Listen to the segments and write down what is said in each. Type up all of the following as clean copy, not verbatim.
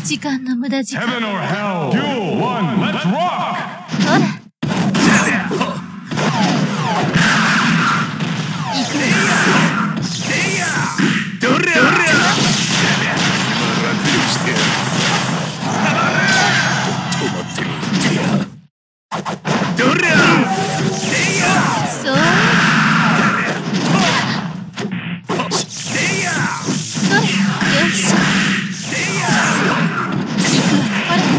時間の無駄時間。 Heaven or hell, duel one, let's rock! ほら。行くどれそうそれよいしょ。行くわよ。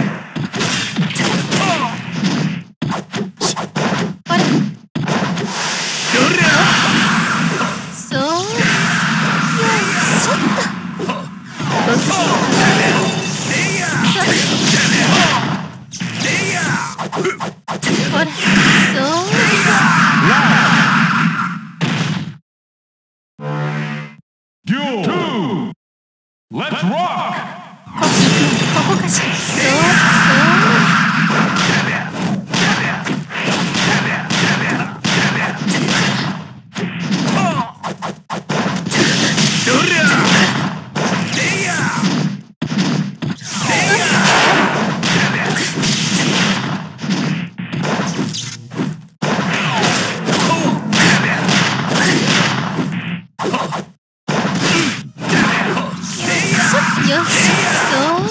ほらほらそうよいしょっと。ごきげんよう。ほらそう Duel two, let's rock! ここかしら。そうよしそう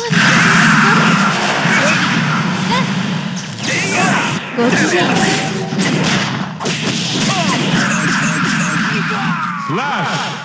ごきげんよう。 Flash!